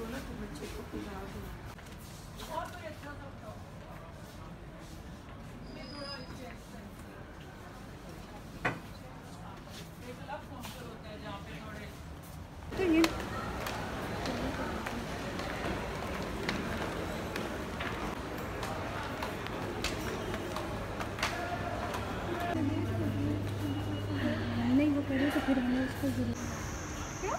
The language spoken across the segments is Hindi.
ना तो बच्चे को खिला दो। तो ये नहीं वो करे तो फिर हमें उसको जरूर क्या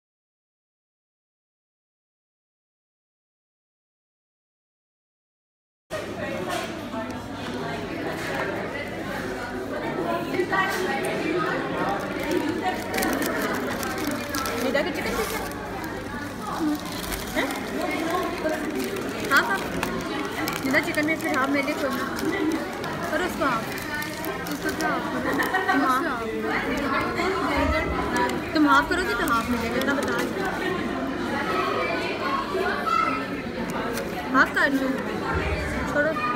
निदा के चिकन पीस है हाँ हाँ निदा चिकन में फिर हाफ मेरे छोड़ना और उसको आप तुम हाफ करोगे तो हाफ मिलेगा इतना बता हाफ कर लो छोड़ो।